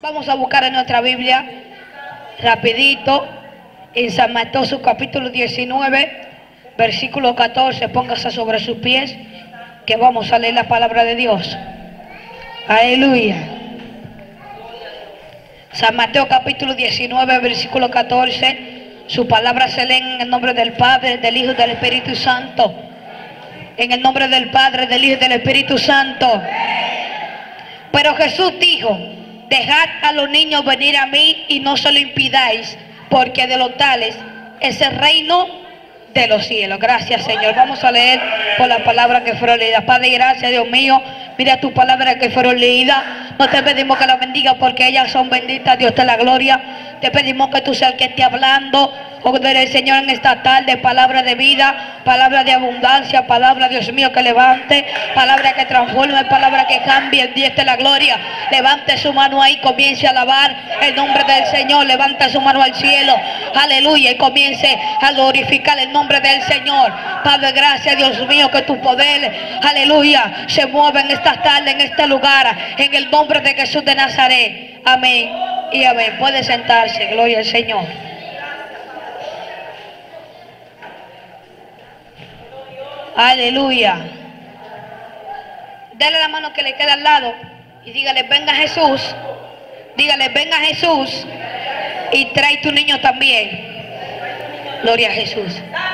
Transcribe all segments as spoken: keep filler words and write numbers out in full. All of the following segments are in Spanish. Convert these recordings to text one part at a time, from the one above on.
Vamos a buscar en nuestra Biblia, rapidito, en San Mateo, su capítulo diecinueve, versículo catorce. Póngase sobre sus pies, que vamos a leer la palabra de Dios. Aleluya. San Mateo capítulo diecinueve, versículo catorce. Su palabra se lee en el nombre del Padre, del Hijo y del Espíritu Santo. En el nombre del Padre, del Hijo y del Espíritu Santo. Pero Jesús dijo: dejad a los niños venir a mí y no se lo impidáis, porque de los tales es el reino de los cielos. Gracias, Señor. Vamos a leer por la palabra que fueron leídas. Padre, gracias, Dios mío. Mira tu palabra que fueron leídas. No te pedimos que la bendiga porque ellas son benditas. Dios te la gloria. Te pedimos que tú seas el que esté hablando. Ordenar el Señor en esta tarde, palabra de vida, palabra de abundancia, palabra, Dios mío, que levante, palabra que transforme, palabra que cambie. Dios te la gloria. Levante su mano ahí, comience a alabar el nombre del Señor. Levante su mano al cielo, aleluya, y comience a glorificar el nombre del Señor. Padre, gracias, Dios mío, que tu poder, aleluya, se mueve en esta tarde, en este lugar, en el nombre de Jesús de Nazaret. Amén y amén. Puede sentarse, gloria al Señor. Aleluya. Dale la mano que le queda al lado y dígale: venga Jesús. Dígale: venga Jesús. Y trae tu niño también. Gloria a Jesús.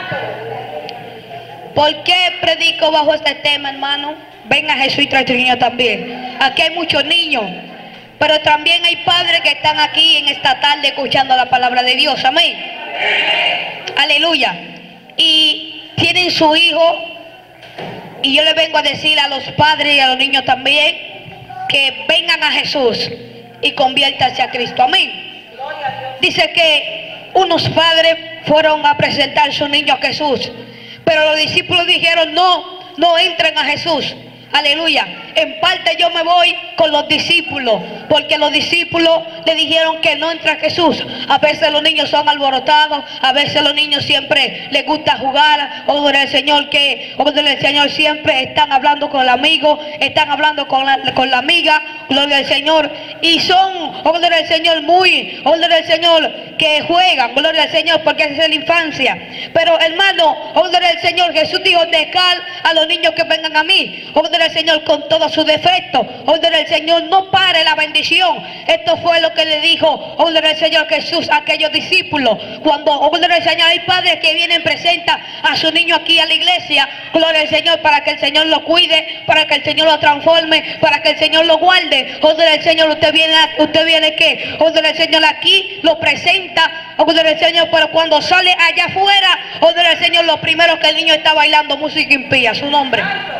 ¿Por qué predico bajo este tema, hermano? Venga Jesús y trae tu niño también. Aquí hay muchos niños, pero también hay padres que están aquí en esta tarde escuchando la palabra de Dios. Amén. Aleluya. Y tienen su hijo. Y yo le vengo a decir a los padres y a los niños también que vengan a Jesús y conviértanse a Cristo. Amén. Dice que unos padres fueron a presentar a su niño a Jesús, pero los discípulos dijeron: no, no entren a Jesús. Aleluya. En parte yo me voy con los discípulos, porque los discípulos le dijeron que no entra a Jesús. A veces los niños son alborotados, a veces los niños siempre les gusta jugar. O del Señor que, o del Señor siempre están hablando con el amigo, están hablando con la, con la amiga, gloria al Señor. Y son, o del Señor muy, o del Señor que juegan, gloria al Señor, porque esa es la infancia. Pero hermano, o del Señor, Jesús dijo: dejad a los niños que vengan a mí. O del Señor con todo su defecto. Orden el Señor, no pare la bendición. Esto fue lo que le dijo orden el Señor Jesús a aquellos discípulos. Cuando orden el Señor, hay padres que vienen, presentan a su niño aquí a la iglesia, gloria al Señor, para que el Señor lo cuide, para que el Señor lo transforme, para que el Señor lo guarde. Orden el Señor, usted viene, usted viene que orden el Señor aquí, lo presenta, orden el Señor, pero cuando sale allá afuera, orden el Señor, lo primero que el niño está bailando música impía, su nombre.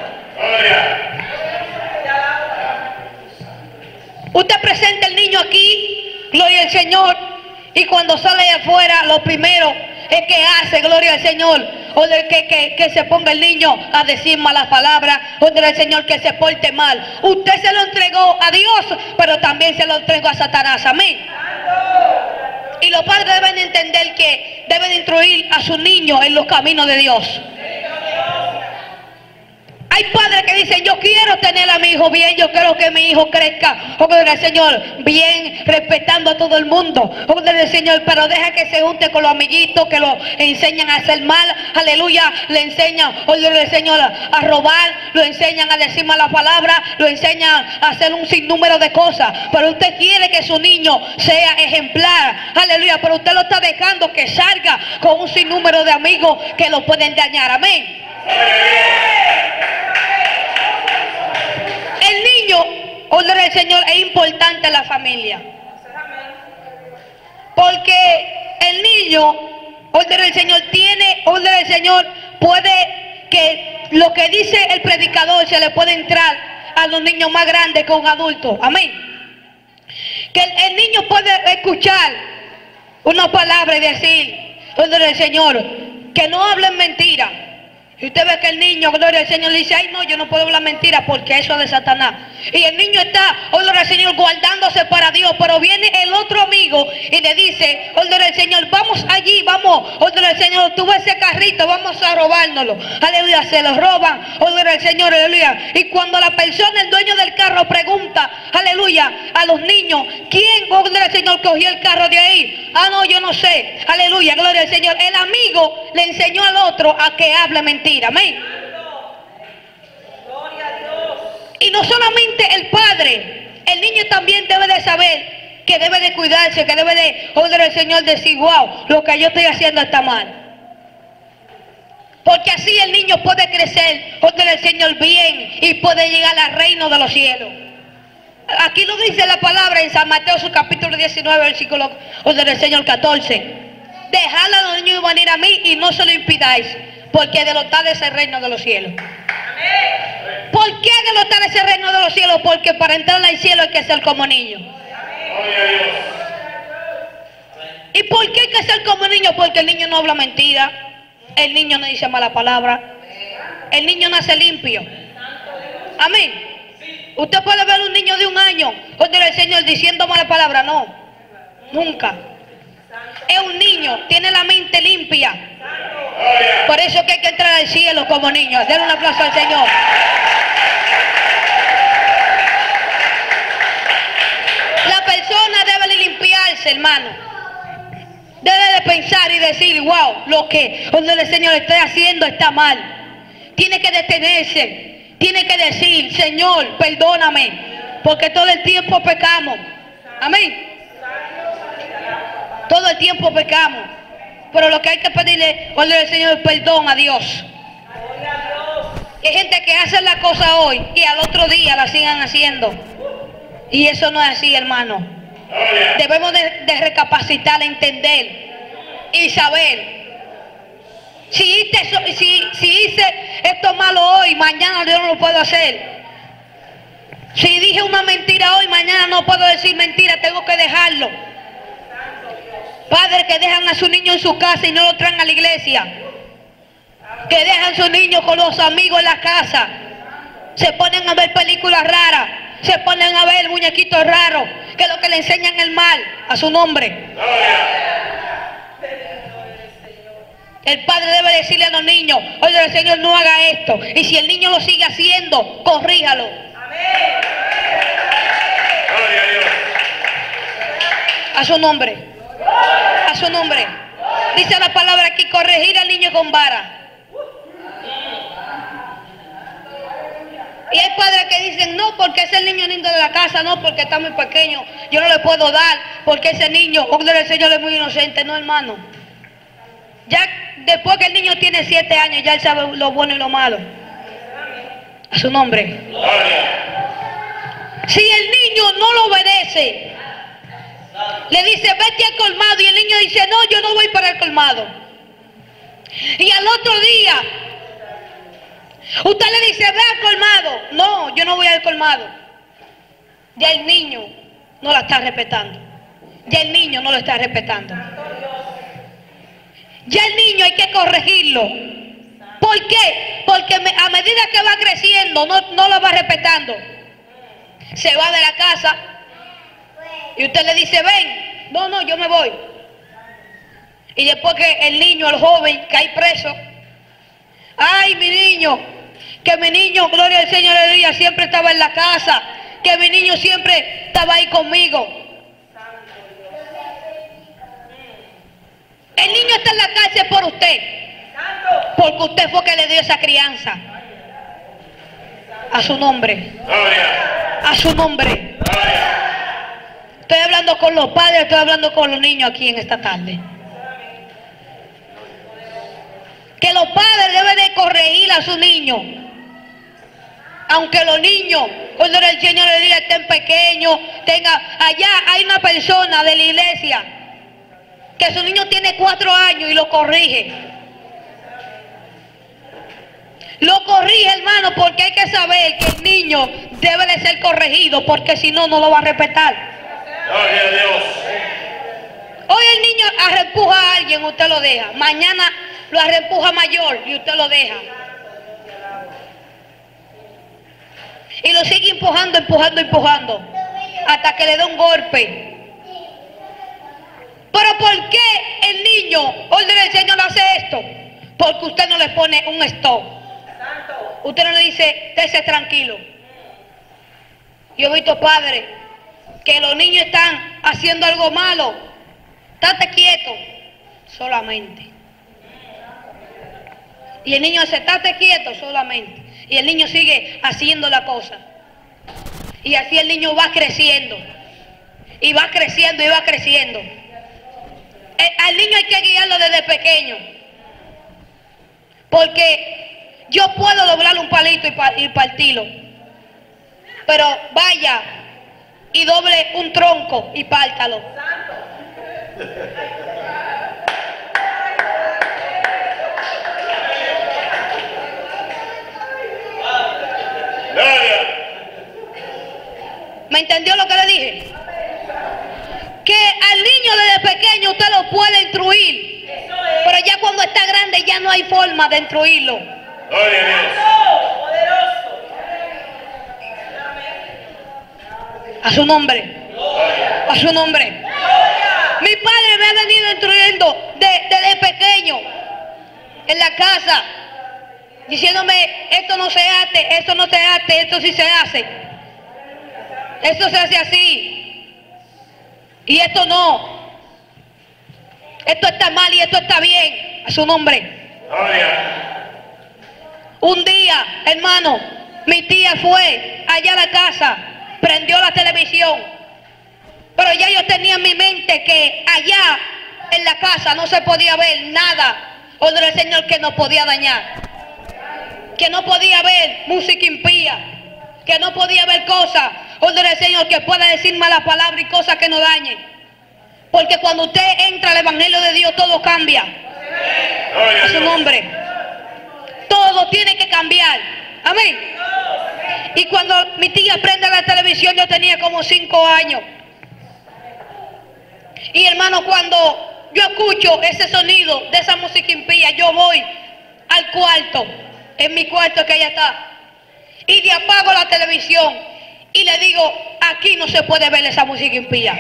Usted presenta el niño aquí, gloria al Señor, y cuando sale de afuera, lo primero es que hace, gloria al Señor, o del que, que, que se ponga el niño a decir malas palabras, o del Señor que se porte mal. Usted se lo entregó a Dios, pero también se lo entregó a Satanás. Amén. Y los padres deben entender que deben instruir a sus niños en los caminos de Dios. Hay padres que dicen: yo quiero tener a mi hijo bien, yo quiero que mi hijo crezca, ojo del Señor, bien, respetando a todo el mundo, ojo del Señor, pero deja que se junte con los amiguitos que lo enseñan a hacer mal, aleluya, le enseñan, ojo del Señor, a robar, lo enseñan a decir malas palabras, lo enseñan a hacer un sinnúmero de cosas. Pero usted quiere que su niño sea ejemplar, aleluya, pero usted lo está dejando que salga con un sinnúmero de amigos que lo pueden dañar. Amén. El niño, orden del Señor, es importante en la familia, porque el niño, orden del Señor, tiene, orden del Señor, puede que lo que dice el predicador se le puede entrar a los niños más grandes que un adulto. Amén. Que el, el niño puede escuchar una palabra y decir, orden del Señor, que no hablen mentira. Y usted ve que el niño, gloria al Señor, le dice: ay no, yo no puedo hablar mentira porque eso es de Satanás. Y el niño está, oh gloria al Señor, guardándose para Dios. Pero viene el otro amigo y le dice, oh gloria al Señor, vamos allí, vamos, oh gloria al Señor, tú ves ese carrito, vamos a robárnoslo. Aleluya, se lo roban, oh gloria al Señor, aleluya. Y cuando la persona, el dueño del carro, pregunta, aleluya, a los niños, ¿quién, oh gloria al Señor, cogió el carro de ahí? Ah, no, yo no sé. Aleluya, gloria al Señor. El amigo le enseñó al otro a que hable mentira. Amén. Y no solamente el padre, el niño también debe de saber que debe de cuidarse, que debe de oír al Señor, decir, wow, lo que yo estoy haciendo está mal. Porque así el niño puede crecer, oír al Señor bien y puede llegar al reino de los cielos. Aquí lo dice la palabra en San Mateo, su capítulo diecinueve, versículo oír al Señor catorce. Dejad a los niños venir a mí y no se lo impidáis, porque de los tales es el reino de los cielos. ¿Por qué de los tales es el reino de los cielos? Porque para entrar al cielo hay que ser como niño. ¿Y por qué hay que ser como niño? Porque el niño no habla mentira, el niño no dice mala palabra, el niño nace limpio. Amén. Usted puede ver un niño de un año donde el Señor diciendo mala palabra, no, nunca. Es un niño, tiene la mente limpia. Por eso es que hay que entrar al cielo como niño. Denle un aplauso al Señor. La persona debe de limpiarse, hermano. Debe de pensar y decir, wow, lo que donde el Señor está haciendo está mal. Tiene que detenerse. Tiene que decir, Señor, perdóname, porque todo el tiempo pecamos. Amén. Todo el tiempo pecamos. Pero lo que hay que pedirle, oye al Señor, es perdón a Dios. Y hay gente que hace la cosa hoy y al otro día la sigan haciendo. Y eso no es así, hermano. Debemos de, de recapacitar, entender y saber. Si hice, si, si hice esto malo hoy, mañana yo no lo puedo hacer. Si dije una mentira hoy, mañana no puedo decir mentira, tengo que dejarlo. Padres que dejan a su niño en su casa y no lo traen a la iglesia. Que dejan a su niño con los amigos en la casa. Se ponen a ver películas raras. Se ponen a ver muñequitos raros. Que es lo que le enseñan el mal a su nombre. El padre debe decirle a los niños, oye, el Señor, no haga esto. Y si el niño lo sigue haciendo, corríjalo. A su nombre. A su nombre. Dice la palabra aquí, corregir al niño con vara. Y hay padres que dicen, no, porque es el niño lindo de la casa, no, porque está muy pequeño, yo no le puedo dar, porque ese niño, oh, el Señor, es muy inocente. No, hermano. Ya después que el niño tiene siete años, ya él sabe lo bueno y lo malo. A su nombre. Si el niño no lo obedece, le dice, vete al colmado, y el niño dice, no, yo no voy para el colmado. Y al otro día, usted le dice, ve al colmado. No, yo no voy al colmado. Ya el niño no la está respetando. Ya el niño no lo está respetando. Ya el niño hay que corregirlo. ¿Por qué? Porque a medida que va creciendo, no, no lo va respetando. Se va de la casa y usted le dice, ven. No, no, yo me voy. Y después que el niño, el joven, cae preso. Ay, mi niño, que mi niño, gloria al Señor, aleluya, siempre estaba en la casa. Que mi niño siempre estaba ahí conmigo. El niño está en la cárcel por usted. Porque usted fue que le dio esa crianza. A su nombre. A su nombre. Estoy hablando con los padres, estoy hablando con los niños aquí en esta tarde. Que los padres deben de corregir a su niño. Aunque los niños, cuando el Señor le diga estén pequeños, tenga, allá hay una persona de la iglesia que su niño tiene cuatro años y lo corrige. Lo corrige, hermano, porque hay que saber que el niño debe de ser corregido, porque si no, no lo va a respetar. Gloria a Dios. Hoy el niño arrempuja a alguien, usted lo deja. Mañana lo arrempuja mayor y usted lo deja. Y lo sigue empujando, empujando, empujando. Hasta que le da un golpe. Pero ¿por qué el niño, orden del Señor, hace esto? Porque usted no le pone un stop. Usted no le dice, dése tranquilo. Yo he visto padres que los niños están haciendo algo malo. Estate quieto. Solamente. Y el niño dice, estate quieto solamente. Y el niño sigue haciendo la cosa. Y así el niño va creciendo. Y va creciendo y va creciendo. El, al niño hay que guiarlo desde pequeño. Porque yo puedo doblar un palito y, pa, y partirlo. Pero vaya y doble un tronco y pártalo. ¿Me entendió lo que le dije? Que al niño desde pequeño usted lo puede instruir, pero ya cuando está grande ya no hay forma de instruirlo. A su nombre. A su nombre. Mi padre me ha venido instruyendo desde pequeño en la casa, diciéndome, esto no se hace, esto no se hace, esto sí se hace. Esto se hace así. Y esto no. Esto está mal y esto está bien. A su nombre. Un día, hermano, mi tía fue allá a la casa, prendió la televisión. Pero ya yo tenía en mi mente que allá en la casa no se podía ver nada, donde el Señor, que no podía dañar. Que no podía ver música impía. Que no podía ver cosas, orden del Señor, que pueda decir malas palabras y cosas que no dañen. Porque cuando usted entra al Evangelio de Dios, todo cambia. A su nombre. Todo tiene que cambiar. Amén. Y cuando mi tía prende la televisión, yo tenía como cinco años. Y hermano, cuando yo escucho ese sonido de esa música impía, yo voy al cuarto, en mi cuarto que ella está. Y le apago la televisión y le digo, aquí no se puede ver esa música impía.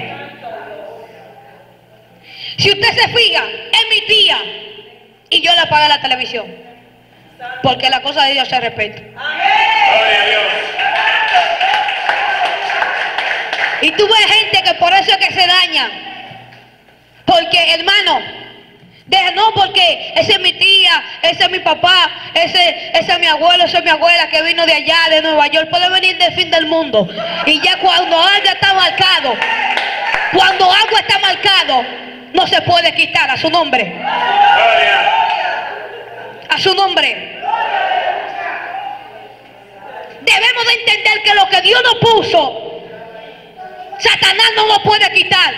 Si usted se fija, es mi tía. Y yo le apagué la televisión. Porque la cosa de Dios se respeta. Y tú ves gente que por eso es que se daña. Porque, hermano, deja, no, porque esa es mi tía, ese es mi papá, ese, ese es mi abuelo, esa es mi abuela que vino de allá, de Nueva York, puede venir del fin del mundo. Y ya cuando algo está marcado, cuando algo está marcado, no se puede quitar. A su nombre. A su nombre. Debemos de entender que lo que Dios nos puso, Satanás no lo puede quitar.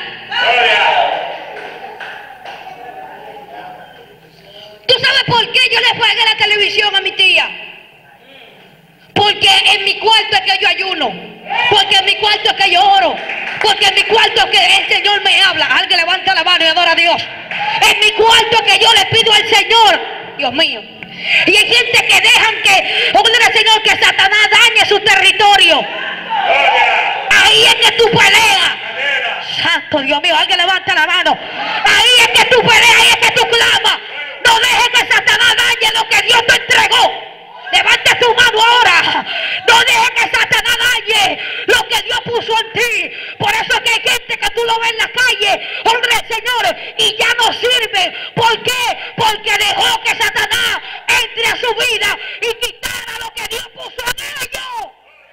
¿Tú sabes por qué yo le apagué la televisión a mi tía? Porque en mi cuarto es que yo ayuno. Porque en mi cuarto es que yo oro. Porque en mi cuarto es que el Señor me habla. Alguien levanta la mano y adora a Dios. En mi cuarto es que yo le pido al Señor. Dios mío. Y hay gente que dejan que, orden al Señor, que Satanás dañe su territorio. Ahí es que tú peleas. Santo Dios mío, alguien levanta la mano. Ahí es que tú peleas, ahí es que tú clamas. No dejes que Satanás dañe lo que Dios te entregó. Levanta tu mano ahora. No dejes que Satanás dañe lo que Dios puso en ti. Por eso es que hay gente que tú lo ves en la calle, hombre del Señor, y ya no sirve. ¿Por qué? Porque dejó que Satanás entre a su vida y quitara lo que Dios puso en ellos.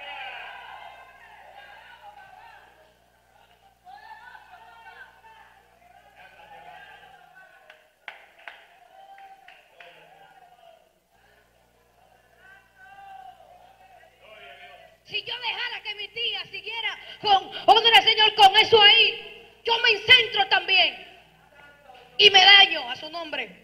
Si yo dejara que mi tía siguiera con, orden al Señor, con eso ahí, yo me incentro también. Y me daño. A su nombre.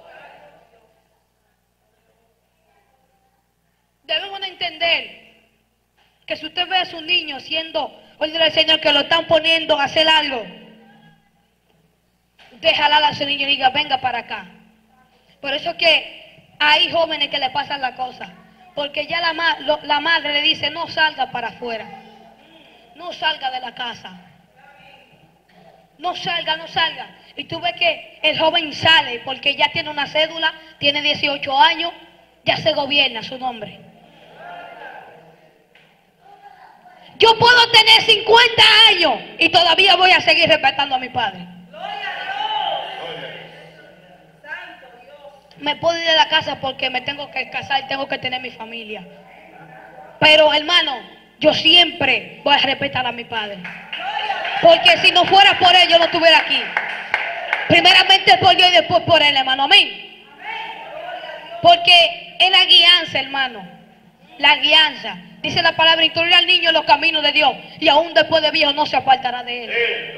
Debemos de entender que si usted ve a su niño siendo, orden al Señor, que lo están poniendo a hacer algo, déjala a ese niño y diga, venga para acá. Por eso es que hay jóvenes que le pasan la cosa. Porque ya la, ma lo, la madre le dice, no salga para afuera. No salga de la casa. No salga, no salga. Y tú ves que el joven sale porque ya tiene una cédula, tiene dieciocho años, ya se gobierna su nombre. Yo puedo tener cincuenta años y todavía voy a seguir respetando a mi padre. Me puedo ir de la casa porque me tengo que casar y tengo que tener mi familia. Pero hermano, yo siempre voy a respetar a mi padre. Porque si no fuera por él, yo no estuviera aquí. Primeramente por Dios y después por él, hermano. Amén. Porque es la guianza, hermano. La guianza. Dice la palabra, instruir al niño en los caminos de Dios. Y aún después de viejo no se apartará de él.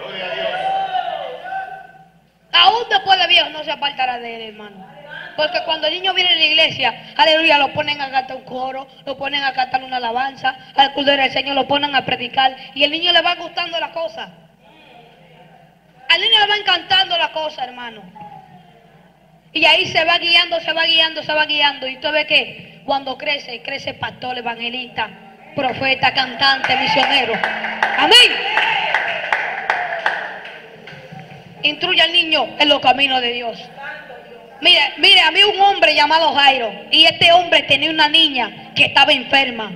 Aún después de viejo no se apartará de él, hermano. Porque cuando el niño viene a la iglesia, aleluya, lo ponen a cantar un coro, lo ponen a cantar una alabanza, al culto del Señor lo ponen a predicar, y el niño le va gustando la cosa. Al niño le va encantando la cosa, hermano. Y ahí se va guiando, se va guiando, se va guiando. Y usted ve que cuando crece, crece pastor, evangelista, profeta, cantante, misionero. Amén. Instruye al niño en los caminos de Dios. Mire, mire, había un hombre llamado Jairo. Y este hombre tenía una niña que estaba enferma.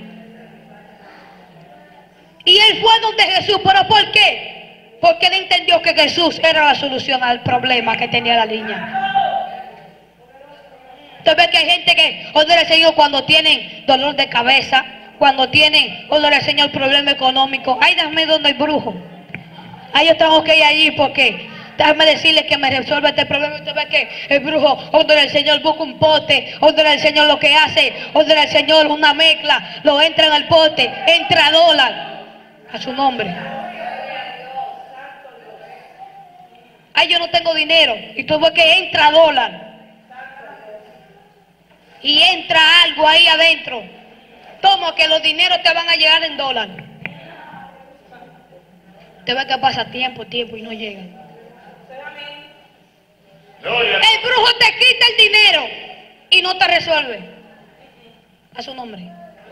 Y él fue donde Jesús. ¿Pero por qué? Porque él entendió que Jesús era la solución al problema que tenía la niña. Usted ve que hay gente que honra al Señor cuando tienen dolor de cabeza, cuando tienen, honra al Señor, problema económico. Ay, dame donde hay brujo. Ay, yo tengo que ir allí porque déjame decirle que me resuelve este problema. Usted ve que el brujo, honra al Señor, busca un pote, honra al Señor, lo que hace, honra al Señor, una mezcla, lo entra en el pote, entra dólar a su nombre. Ay, yo no tengo dinero. Y tú ves que entra dólar. Y entra algo ahí adentro. Toma que los dineros te van a llegar en dólar. Te ves que pasa tiempo, tiempo y no llegan. El brujo te quita el dinero y no te resuelve. A su nombre.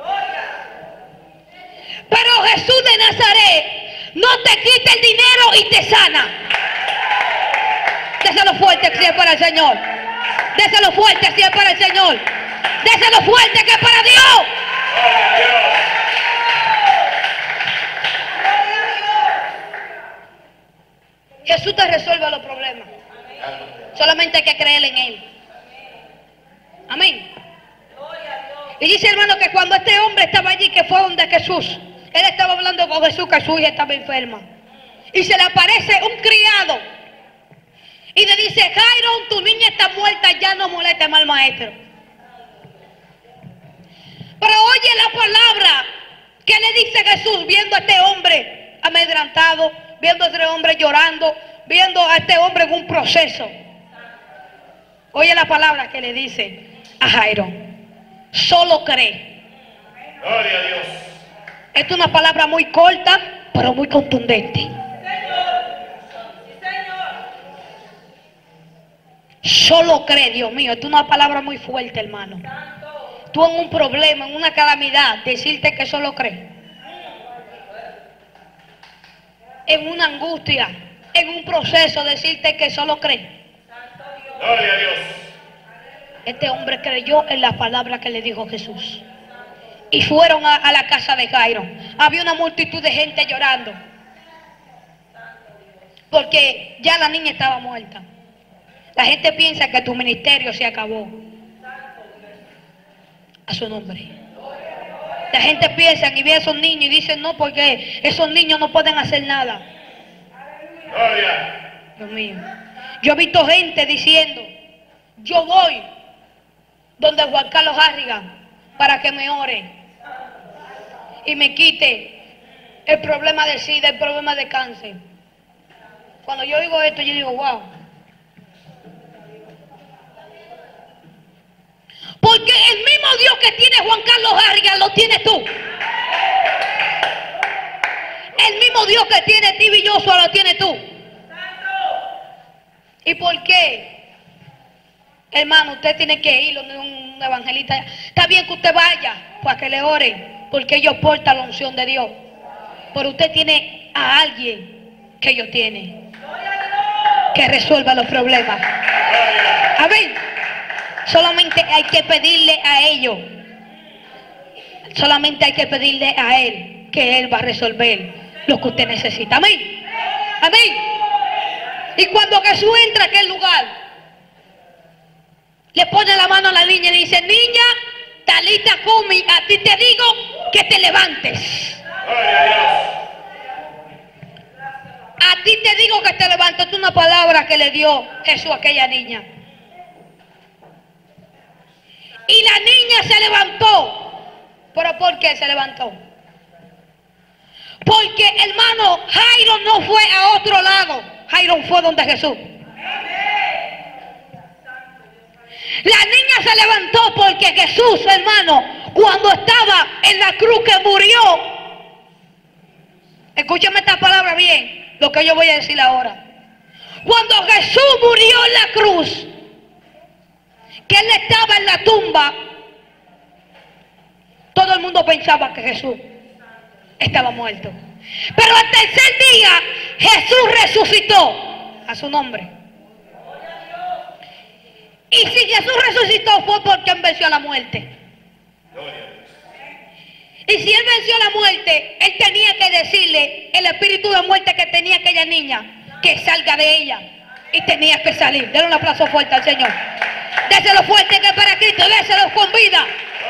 Pero Jesús de Nazaret no te quita el dinero y te sana. Déselo fuerte si es para el Señor. Déselo fuerte si es para el Señor. Déselo fuerte que es para Dios. Jesús te resuelve los problemas. Solamente hay que creer en Él. Amén. Y dice, hermano, que cuando este hombre estaba allí, que fue donde Jesús, él estaba hablando con Jesús, que su hija estaba enferma. Y se le aparece un criado y le dice, Jairo, tu niña está muerta, ya no moleste más al maestro. Pero oye la palabra que le dice Jesús, viendo a este hombre amedrantado, viendo a este hombre llorando, viendo a este hombre en un proceso. Oye la palabra que le dice a Jairo, solo cree. Gloria a Dios. Esta es una palabra muy corta, pero muy contundente. Solo cree, Dios mío. Esta es una palabra muy fuerte, hermano. Tú en un problema, en una calamidad, decirte que solo cree. En una angustia, en un proceso, decirte que solo cree. Gloria a Dios. Este hombre creyó en la palabra que le dijo Jesús. Y fueron a, a la casa de Jairo. Había una multitud de gente llorando. Porque ya la niña estaba muerta. La gente piensa que tu ministerio se acabó. A su nombre. La gente piensa y ve a esos niños y dicen, no, porque esos niños no pueden hacer nada. Gloria. Dios mío. Yo he visto gente diciendo, yo voy donde Juan Carlos Harrigan para que me ore y me quite el problema de SIDA, el problema de cáncer. Cuando yo oigo esto, yo digo, wow. Porque el mismo Dios que tiene Juan Carlos Harrigan lo tienes tú. El mismo Dios que tiene Stevie Joshua lo tienes tú. ¿Y por qué? Hermano, usted tiene que ir donde un evangelista. Está bien que usted vaya para que le oren, porque ellos portan la unción de Dios. Pero usted tiene a alguien que ellos tienen, que resuelva los problemas. Amén. Solamente hay que pedirle a ellos. Solamente hay que pedirle a Él, que Él va a resolver lo que usted necesita. Amén. Amén. Y cuando Jesús entra a aquel lugar, le pone la mano a la niña y le dice: niña, talita cumi, a ti te digo que te levantes. A ti te digo que te levantes. Es una palabra que le dio Jesús a aquella niña. Y la niña se levantó. ¿Pero por qué se levantó? Porque, hermano, Jairo no fue a otro lado. Jairo fue donde Jesús. La niña se levantó porque Jesús, hermano, cuando estaba en la cruz que murió, escúchame esta palabra bien, lo que yo voy a decir ahora. Cuando Jesús murió en la cruz, que Él estaba en la tumba, todo el mundo pensaba que Jesús estaba muerto. Pero al tercer día, Jesús resucitó a su nombre. Y si Jesús resucitó fue porque Él venció a la muerte. Y si Él venció a la muerte, Él tenía que decirle el espíritu de muerte que tenía aquella niña, que salga de ella. Y tenía que salir. Denle un aplauso fuerte al Señor. Déselo fuerte que para Cristo, déselo con vida.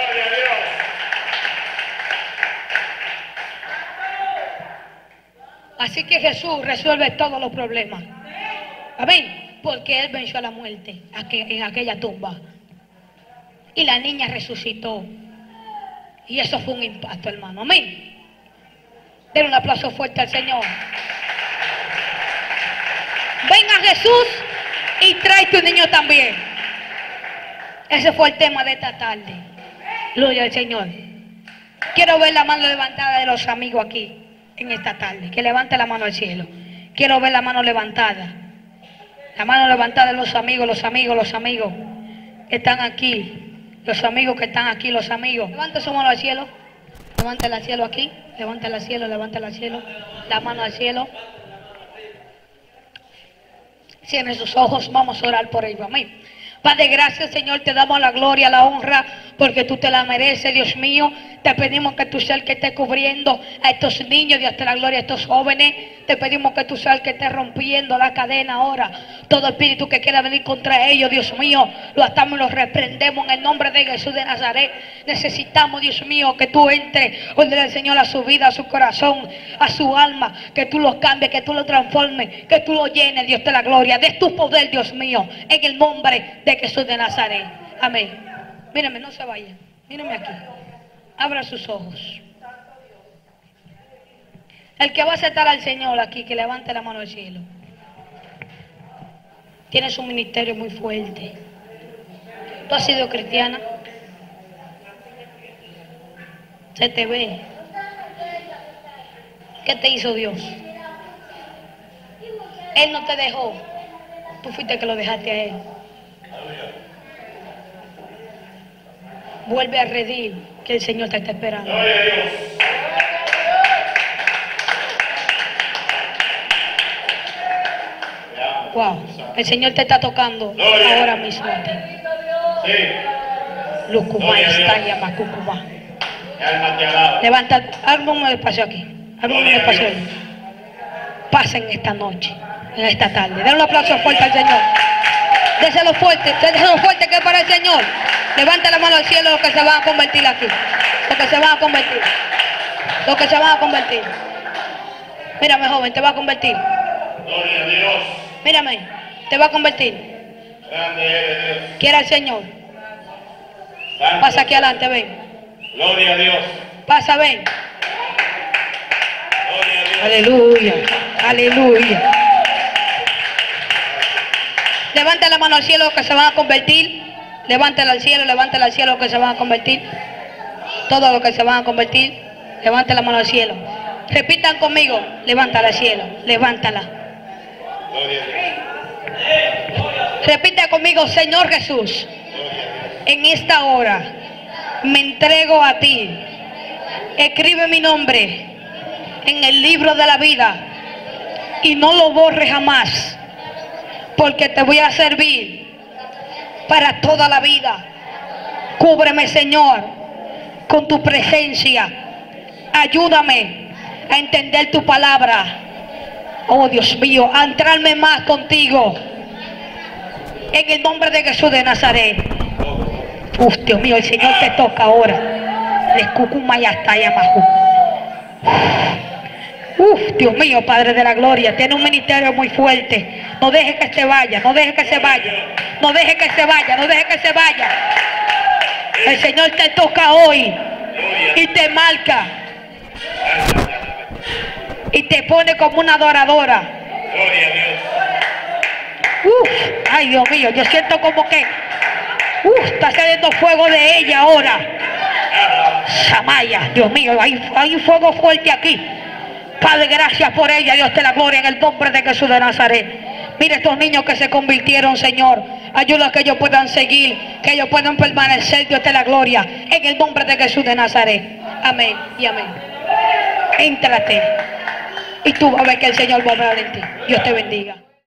Así que Jesús resuelve todos los problemas. Amén. Porque Él venció a la muerte en aquella tumba. Y la niña resucitó. Y eso fue un impacto, hermano. Amén. Denle un aplauso fuerte al Señor. Venga Jesús y trae tu niño también. Ese fue el tema de esta tarde. Gloria al Señor. Quiero ver la mano levantada de los amigos aquí en esta tarde. Que levante la mano al cielo. Quiero ver la mano levantada. La mano levantada de los amigos, los amigos, los amigos que están aquí. Los amigos que están aquí, los amigos. Levante su mano al cielo. Levántala al cielo aquí. Levántala al cielo, levántala al cielo. La mano al cielo. Cierren sus ojos. Vamos a orar por ello. Amén. Padre, gracias, Señor. Te damos la gloria, la honra, porque tú te la mereces, Dios mío. Te pedimos que tú seas el que esté cubriendo a estos niños, Dios te la gloria, a estos jóvenes. Te pedimos que tú seas el que esté rompiendo la cadena ahora. Todo espíritu que quiera venir contra ellos, Dios mío, lo atamos y lo reprendemos en el nombre de Jesús de Nazaret. Necesitamos, Dios mío, que tú entres, orden el Señor a su vida, a su corazón, a su alma, que tú los cambies, que tú los transformes, que tú los llenes, Dios de la gloria, de tu poder, Dios mío, en el nombre de Jesús de Nazaret. Amén. Mírame, no se vaya. Mírame aquí. Abra sus ojos. El que va a aceptar al Señor aquí, que levante la mano al cielo. Tienes un ministerio muy fuerte. Tú has sido cristiana. Se te ve. ¿Qué te hizo Dios? Él no te dejó. Tú fuiste el que lo dejaste a Él. Vuelve a redir, que el Señor te está esperando. Wow, el Señor te está tocando ahora mismo. Lucumá está llama Cucumá. Levanta, hazme un espacio aquí. Hazme un espacio ahí. Pasen esta noche, en esta tarde. Den un aplauso fuerte al Señor. Déselo fuerte, déselo fuerte que es para el Señor. Levanta la mano al cielo los que se van a convertir aquí. Los que se van a convertir. Los que se van a convertir. Mírame, joven, te va a convertir. Gloria a Dios. Mírame, te va a convertir. Grande eres Dios. Quiera el Señor. Santo. Pasa aquí adelante, ven. Gloria a Dios. Pasa, ven. Gloria a Dios. Aleluya. Aleluya. Levanta la mano al cielo los que se van a convertir. Levántala al cielo, levántala al cielo los que se van a convertir. Todos los que se van a convertir, levanta la mano al cielo. Repitan conmigo, levántala al cielo, levántala. Gloria a Dios. Repite conmigo, Señor Jesús, en esta hora me entrego a ti. Escribe mi nombre en el libro de la vida y no lo borres jamás, porque te voy a servir para toda la vida. Cúbreme, Señor, con tu presencia. Ayúdame a entender tu palabra. Oh Dios mío, a entrarme más contigo. En el nombre de Jesús de Nazaret. Uf, Dios mío, el Señor te toca ahora. Uf, Dios mío, Padre de la gloria, tiene un ministerio muy fuerte. No deje que se vaya, no deje que se vaya, no deje que se vaya, no deje que se vaya. El Señor te toca hoy y te marca y te pone como una adoradora. Gloria a Dios. Uf, ay Dios mío, yo siento como que uf, está saliendo fuego de ella ahora. Samaya, Dios mío, hay, hay un fuego fuerte aquí. Padre, gracias por ella, Dios te la gloria en el nombre de Jesús de Nazaret. Mira estos niños que se convirtieron, Señor. Ayuda a que ellos puedan seguir, que ellos puedan permanecer, Dios te la gloria en el nombre de Jesús de Nazaret. Amén y amén. Éntrate y tú vas a ver que el Señor va a hablar en ti. Dios te bendiga.